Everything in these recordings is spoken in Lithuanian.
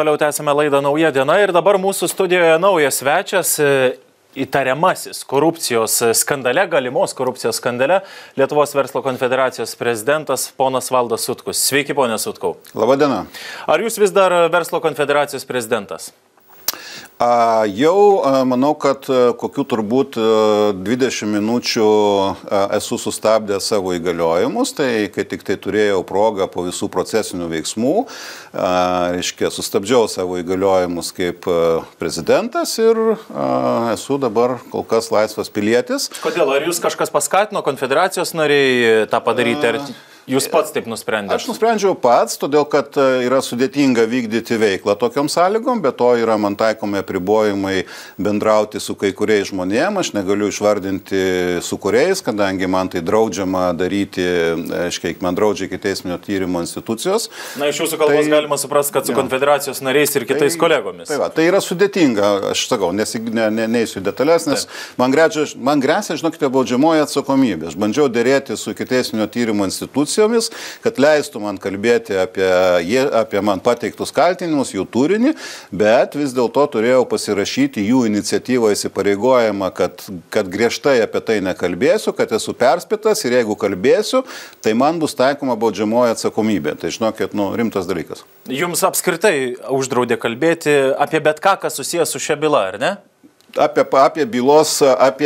Toliau tęsime laidą Nauja diena ir dabar mūsų studijoje naujas svečias, įtariamasis korupcijos skandale, galimos korupcijos skandale, Lietuvos verslo konfederacijos prezidentas ponas Valdas Sutkus. Sveiki, ponė Sutkau. Labą dieną. Ar jūs vis dar verslo konfederacijos prezidentas? Jau manau, kad kokių turbūt 20 minučių esu sustabdęs savo įgaliojimus, tai kai tik tai turėjau progą po visų procesinių veiksmų, sustabdžiau savo įgaliojimus kaip prezidentas ir esu dabar kol kas laisvas pilietis. Kodėl? Ar jūs kažkas paskatino konfederacijos nariai tą padaryti? Ar jūs pats taip nusprendėte? Aš nusprendžiau pats, todėl kad yra sudėtinga vykdyti veiklą tokiom sąlygom, bet to yra man taikomi apribojimai bendrauti su kai kuriais žmonėm, aš negaliu išvardinti su kuriais, kadangi man tai draudžiama daryti, man draudžia ikiteisminio tyrimo institucijos. Na, iš jūsų kalbos galima suprasti, kad su konfederacijos nariais ir kitais kolegomis. Tai yra sudėtinga, aš sakau, neįsiu detalės, nes man gresia, žinokite, baudžiamoji atsakomybė. Aš bandžiau dėrėti su ikiteisminio tyrimo institucijos, kad leistų man kalbėti apie man pateiktus kaltinimus, jų turinį, bet vis dėlto turėjau pasirašyti jų iniciatyvą įsipareigojimą, kad griežtai apie tai nekalbėsiu, kad esu perspėtas ir jeigu kalbėsiu, tai man bus taikoma baudžiamoji atsakomybė. Tai žinokit, rimtas dalykas. Jums apskritai uždraudė kalbėti apie bet ką, kas susijęs su šia byla, ar ne? Apie bylos,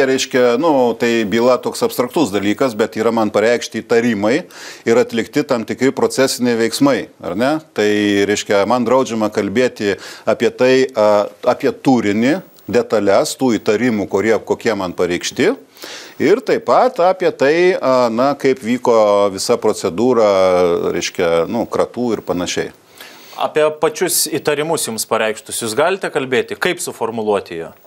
tai byla toks abstraktus dalykas, bet yra man pareikšti įtarimai ir atlikti tam tikri procesiniai veiksmai, ar ne? Tai man draudžiama kalbėti apie tai, apie turinį, detalės, tų įtarimų, kokie man pareikšti. Ir taip pat apie tai, kaip vyko visa procedūra, kratų ir panašiai. Apie pačius įtarimus jums pareikštus, jūs galite kalbėti, kaip suformuluoti jie?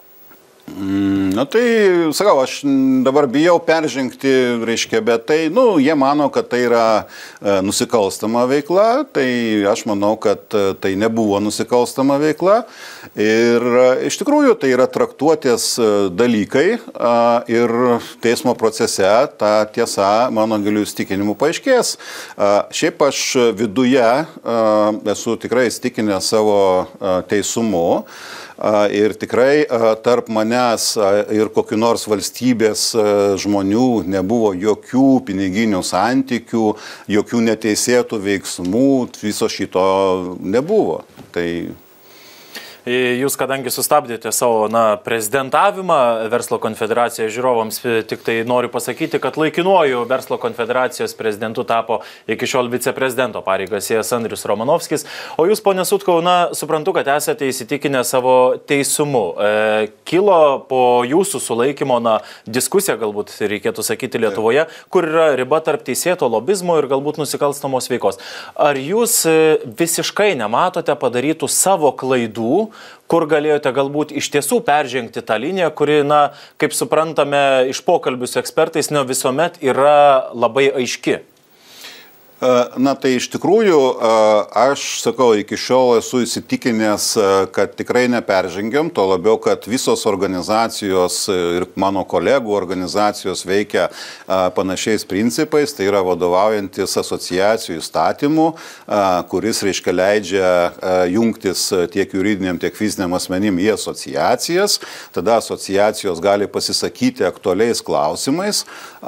Tai, sakau, aš dabar bijau peržengti, bet tai, jie mano, kad tai yra nusikalstama veikla, tai aš manau, kad tai nebuvo nusikalstama veikla ir iš tikrųjų tai yra traktuotės dalykai ir teismo procese ta tiesa, mano gilių įsitikinimų, paaiškės. Šiaip aš viduje esu tikrai įsitikinęs savo teisumu. Ir tikrai tarp manęs ir kokių nors valstybės žmonių nebuvo jokių piniginių santykių, jokių neteisėtų veiksmų, viso šito nebuvo. Tai... Jūs, kadangi sustabdėte savo prezidentavimą verslo konfederacijos žiūrovams, tik tai noriu pasakyti, kad laikinuoju verslo konfederacijos prezidentu tapo iki šiol viceprezidento pareigas ėjęs Andrius Romanovskis. O jūs, ponė Sutkau, suprantu, kad esate įsitikinę savo teisumu. Kilo po jūsų sulaikymo diskusija, galbūt reikėtų sakyti, Lietuvoje, kur yra riba tarp teisėto lobizmo ir galbūt nusikalstamos veikos. Ar jūs visiškai nematote padarytų savo klaidų, kur galėjote galbūt iš tiesų peržengti tą liniją, kuri, kaip suprantame, iš pokalbių su ekspertais, ne visuomet yra labai aiški? Tai iš tikrųjų, aš sakau, iki šiol esu įsitikinęs, kad tikrai neperžengiam, to labiau, kad visos organizacijos ir mano kolegų organizacijos veikia panašiais principais, tai yra vadovaujantis asociacijų įstatymų, kuris, leidžia jungtis tiek juridiniam, tiek fiziniam asmenim į asociacijas, tada asociacijos gali pasisakyti aktualiais klausimais.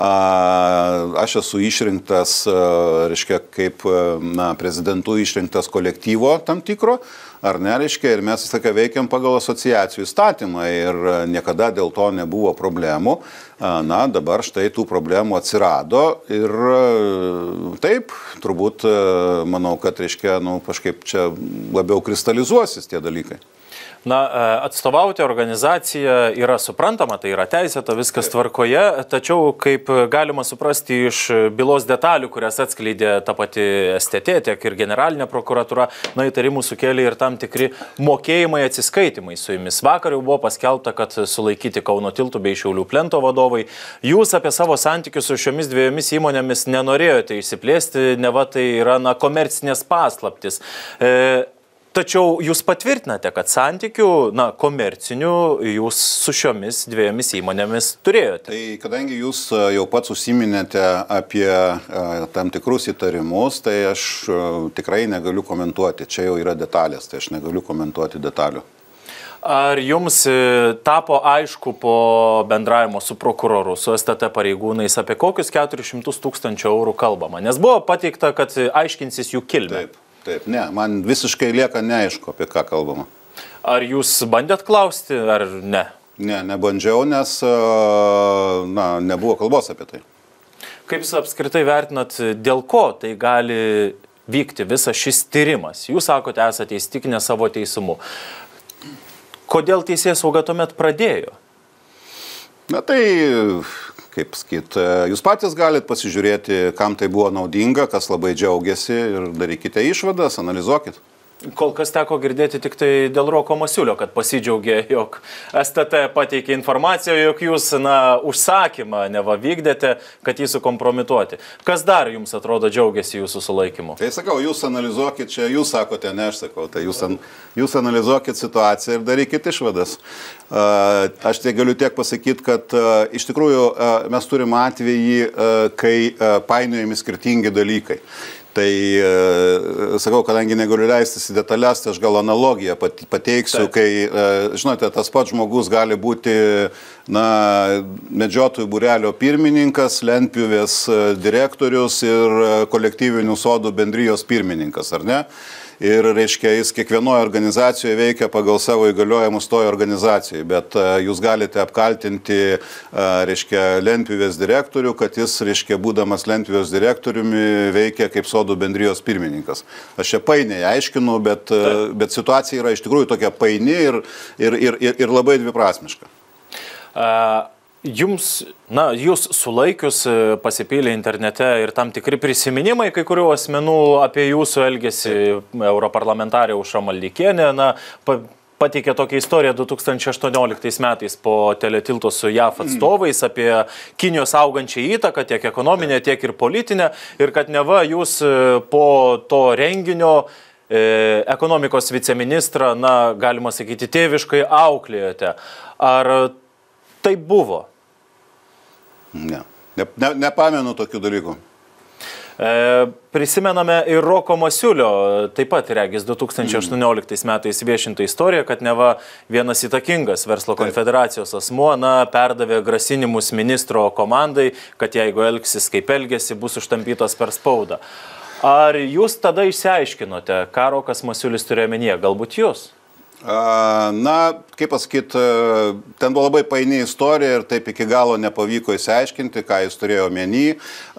Aš esu išrinktas, kaip prezidentu išrinktas kolektyvo tam tikro, ar ne, ir mes visą laiką veikiam pagal asociacijų įstatymą ir niekada dėl to nebuvo problemų. Dabar štai tų problemų atsirado ir taip, turbūt manau, kad kažkaip čia labiau kristalizuosis tie dalykai. Atstovauti organizaciją yra suprantama, tai yra teisėta, viskas tvarkoje, tačiau kaip galima suprasti iš bylos detalių, kurias atskleidė ta pati STT, tiek ir generalinė prokuratūra, įtarimų sukėlė ir tam tikri mokėjimai atsiskaitimai su jumis. Vakar jau buvo paskelbta, kad sulaikyti Kauno tiltų bei Šiaulių plento vadovai. Jūs apie savo santykius su šiomis dviejomis įmonėmis nenorėjote išsiplėsti, neva tai yra komercinės paslaptis. Tačiau jūs patvirtinate, kad santykių, komercinių jūs su šiomis dviejomis įmonėmis turėjote. Tai kadangi jūs jau pats užsiminėte apie tam tikrus įtarimus, tai aš tikrai negaliu komentuoti. Čia jau yra detalės, tai aš negaliu komentuoti detalių. Ar jums tapo aišku po bendravimo su prokuroru, su STT pareigūnais, apie kokius 400 000 eurų kalbama? Nes buvo pateikta, kad aiškinsis jų kilmę. Taip, ne, man visiškai lieka neaišku, apie ką kalbama. Ar jūs bandėt klausti, ar ne? Ne, nebandžiau, nes nebuvo kalbos apie tai. Kaip jūs apskritai vertinat, dėl ko tai gali vykti visas šis tyrimas? Jūs sakote, esate įstikinę savo teisumu. Kodėl teisėsauga tuomet pradėjo? Na tai, kaip sakyt, jūs patys galite pasižiūrėti, kam tai buvo naudinga, kas labai džiaugiasi ir darykite išvadas, analizuokit. Kol kas teko girdėti tik tai dėl Roko Masiulio, kad pasidžiaugė, jog STT pateikė informaciją, jog jūs, užsakymą neva vykdėte, kad jį sukompromituoti. Kas dar jums atrodo džiaugiasi jūsų sulaikymu? Tai sakau, jūs analizuokit, čia jūs sakote, ne aš sakau, tai jūs analizuokit situaciją ir darykit išvadas. Aš tai galiu tiek pasakyti, kad iš tikrųjų mes turim atvejį, kai painiojami skirtingi dalykai. Tai, sakau, kadangi negaliu leistis į detalės, tai aš gal analogiją pateiksiu, kai, žinote, tas pats žmogus gali būti, medžiotojų būrelio pirmininkas, lentpjūvės direktorius ir kolektyvinių sodų bendrijos pirmininkas, ar ne? Ir, reiškia, jis kiekvienoje organizacijoje veikia pagal savo įgaliojimus toje organizacijoje, bet jūs galite apkaltinti, reiškia, lentpjūvės direktorių, kad jis, reiškia, būdamas lentpjūvės direktoriumi veikia kaip sodų bendrijos pirmininkas. Aš čia painiai aiškinu, bet situacija yra iš tikrųjų tokia paini ir labai dviprasmiška. Jūs sulaikius pasipylė internete ir tam tikri prisiminimai kai kurių asmenų apie jūsų elgesį. Europarlamentarė Aušra Maldeikienė pateikė tokią istoriją 2018 metais po teletilto su JAF atstovais apie Kinijos augančią įtaką, tiek ekonominę, tiek ir politinę, ir kad neva jūs po to renginio ekonomikos viceministrą, galima sakyti, tėviškai auklėjote. Ar tai buvo? Ne. Nepamenu tokių dalykų. Prisimename ir Roko Masiulio, taip pat regis 2018 metais viešintą istoriją, kad neva vienas įtakingas verslo konfederacijos asmuo perdavė grasinimus ministro komandai, kad jeigu elgsis kaip elgesi, bus užtampytas per spaudą. Ar jūs tada išsiaiškinote, ką Rokas Masiulis turėjo omenyje? Galbūt jūs? Kaip pasakyti, ten buvo labai paini istorija ir taip iki galo nepavyko įsiaiškinti, ką jis turėjo omeny.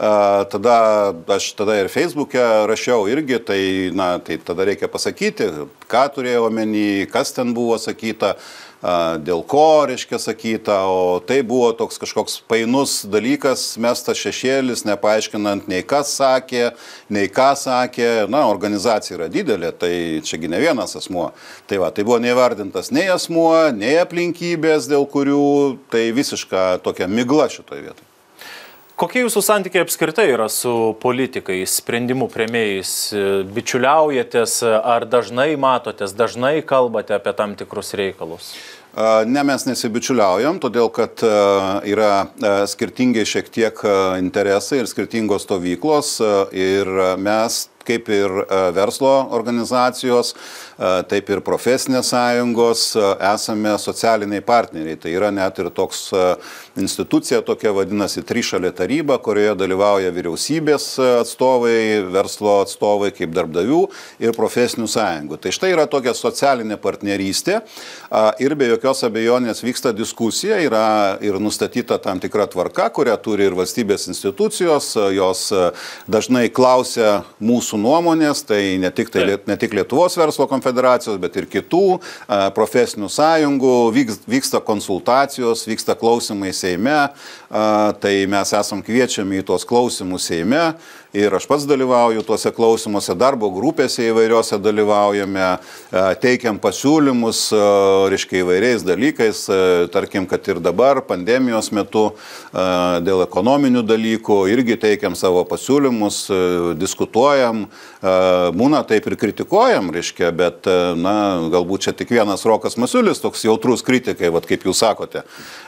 Aš tada ir Facebook'e rašiau irgi, tai tada reikia pasakyti, ką turėjo omeny, kas ten buvo sakyta, dėl ko, reiškia, sakyta, o tai buvo toks kažkoks painus dalykas, mestas šešėlis, nepaaiškinant nei kas sakė, nei ką sakė. Organizacija yra didelė, tai čiagi ne vienas asmuo. Tai buvo neįvardintas nei asmuo, nei aplinkybės, dėl kurių tai visiška tokia migla šitoje vietoje. Kokie jūsų santykiai apskritai yra su politikais, sprendimų priėmėjais? Bičiuliaujatės, ar dažnai matotės, dažnai kalbate apie tam tikrus reikalus? Ne, mes nesibičiuliaujam, todėl kad yra skirtingi šiek tiek interesai ir skirtingos stovyklos ir mes, kaip ir verslo organizacijos, taip ir profesinės sąjungos, esame socialiniai partneriai. Tai yra net ir toks institucija, tokia vadinasi trišalė taryba, kurioje dalyvauja vyriausybės atstovai, verslo atstovai kaip darbdavių ir profesinių sąjungų. Tai štai yra tokia socialinė partnerystė ir be jokios abejonės vyksta diskusija, yra ir nustatyta tam tikra tvarka, kurią turi ir valstybės institucijos, jos dažnai klausia mūsų nuomonės, tai ne tik Lietuvos verslo konfederacijos, bet ir kitų profesinių sąjungų, vyksta konsultacijos, vyksta klausimai Seime, tai mes esam kviečiami į tuos klausimus Seime ir aš pats dalyvauju tuose klausimuose, darbo grupėse įvairiose dalyvaujame, teikiam pasiūlymus, reiškia, įvairiais dalykais, tarkim, kad ir dabar pandemijos metu dėl ekonominių dalykų irgi teikiam savo pasiūlymus, diskutuojam, būna taip ir kritikuojam, reiškia, bet, na, galbūt čia tik vienas Rokas Masiulis toks jautrus kritikai, vat, kaip jūs sakote.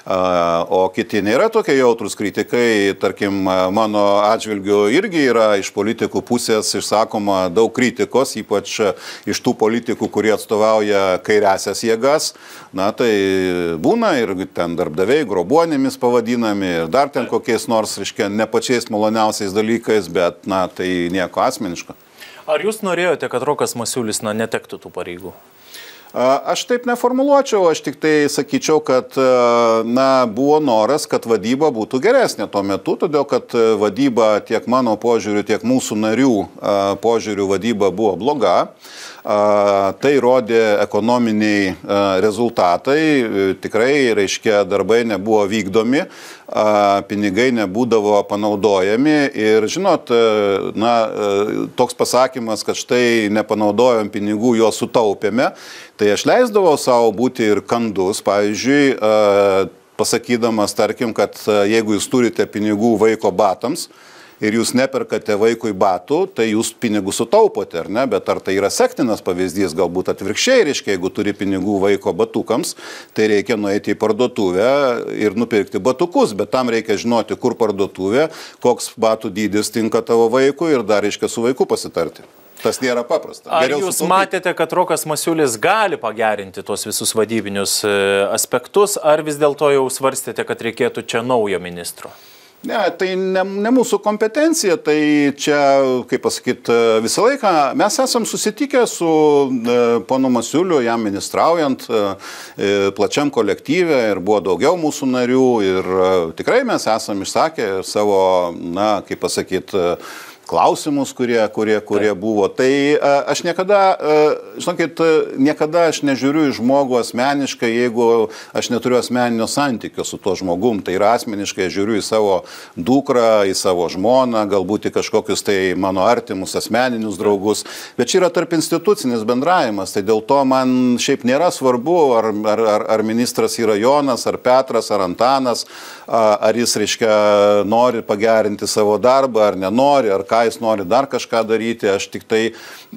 O kiti nėra tokie jautrus kritikai, tarkim, mano atžvilgiu irgi yra iš politikų pusės išsakoma daug kritikos, ypač iš tų politikų, kurie atstovauja kairiasias jėgas. Na, tai būna ir ten darbdaviai grobuonėmis pavadinami ir dar ten kokiais nors, reiškia, ne pačiais maloniausiais dalykais, bet, na, tai nieko asmeniško. Ar jūs norėjote, kad Rokas Masiulis, na, netektų tų pareigų? Aš taip neformuluočiau, aš tik tai sakyčiau, kad, na, buvo noras, kad vadyba būtų geresnė tuo metu, todėl kad vadyba tiek mano požiūriu, tiek mūsų narių požiūriu vadyba buvo bloga. Tai rodė ekonominiai rezultatai, tikrai, reiškia, darbai nebuvo vykdomi, pinigai nebūdavo panaudojami ir, žinot, na, toks pasakymas, kad štai nepanaudojom pinigų, juos sutaupėme, tai aš leisdavau savo būti ir kandus, pavyzdžiui, pasakydamas, tarkim, kad jeigu jūs turite pinigų vaiko batams, ir jūs neperkate vaikui batų, tai jūs pinigus sutaupote, ar ne? Bet ar tai yra sektinas pavyzdys, galbūt atvirkščiai, reiškia, jeigu turi pinigų vaiko batukams, tai reikia nueiti į parduotuvę ir nupirkti batukus, bet tam reikia žinoti, kur parduotuvė, koks batų dydis tinka tavo vaikui ir dar reiškia su vaiku pasitarti. Tas nėra paprasta. Ar jūs matėte, kad Rokas Masiulis gali pagerinti tuos visus vadybinius aspektus, ar vis dėlto jau svarstėte, kad reikėtų čia naujo ministro? Ne, tai ne mūsų kompetencija, tai čia, kaip pasakyti, visą laiką mes esam susitikę su ponu Masiuliu, jam ministraujant plačiam kolektyve ir buvo daugiau mūsų narių ir tikrai mes esam išsakę savo, na, kaip pasakyti, klausimus, kurie buvo. Tai aš niekada, žinokit, niekada aš nežiūriu į žmogų asmeniškai, jeigu aš neturiu asmeninio santykio su tuo žmogum. Tai yra asmeniškai žiūriu į savo dukrą, į savo žmoną, galbūt į kažkokius tai mano artimus asmeninius draugus. Bet čia yra tarp institucinis bendravimas. Tai dėl to man šiaip nėra svarbu, ar ministras yra Jonas, ar Petras, ar Antanas, ar jis, reiškia, nori pagerinti savo darbą, ar nenori, ar ką jis nori dar kažką daryti, aš tik tai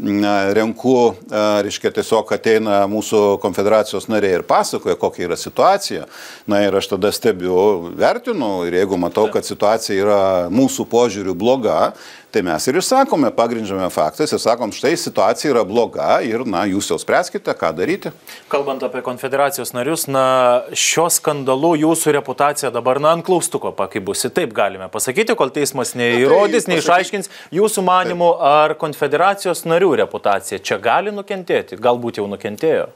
renku, reiškia, tiesiog ateina mūsų konfederacijos nariai ir pasakoja, kokia yra situacija. Na ir aš tada stebiu, vertinu ir jeigu matau, kad situacija yra mūsų požiūrių bloga, tai mes ir išsakome, pagrindžiame faktais ir sakom, štai situacija yra bloga ir, na, jūs jau spręskite, ką daryti. Kalbant apie konfederacijos narius, na, šio skandalu jūsų reputacija dabar, na, ant klaustuko pakibusi. Taip galime pasakyti, kol teismas neįrodys, neišaiškins jūsų manimų, ar konfederacijos narių reputacija čia gali nukentėti, galbūt jau nukentėjo.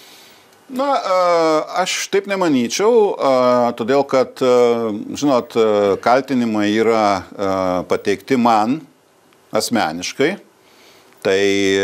Na, aš taip nemanyčiau, todėl kad, žinot, kaltinimai yra pateikti man asmeniškai. Tai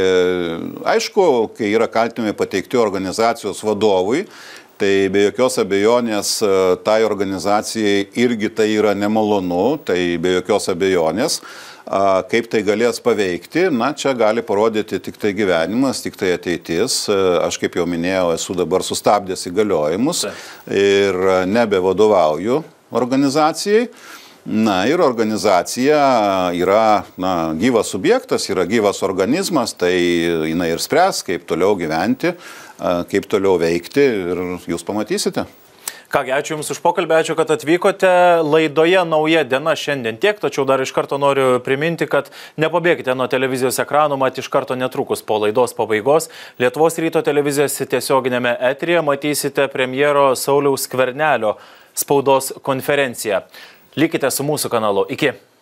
aišku, kai yra kaltinimai pateikti organizacijos vadovui, tai be jokios abejonės tai organizacijai irgi tai yra nemalonu, tai be jokios abejonės. Kaip tai galės paveikti, na, čia gali parodyti tik tai gyvenimas, tik tai ateitis. Aš, kaip jau minėjau, esu dabar sustabdęs įgaliojimus ir nebevadovauju organizacijai. Na, ir organizacija yra, na, gyvas subjektas, yra gyvas organizmas, tai jinai ir spręs, kaip toliau gyventi, kaip toliau veikti ir jūs pamatysite. Kągi, ačiū Jums už pokalbį, ačiū, kad atvykote. Laidoje Nauja diena šiandien tiek, tačiau dar iš karto noriu priminti, kad nepabėgite nuo televizijos ekranų, mat iš karto netrukus po laidos pabaigos Lietuvos ryto televizijos tiesioginėme eteryje matysite premjero Sauliaus Skvernelio spaudos konferenciją. Likite su mūsų kanalu. Iki.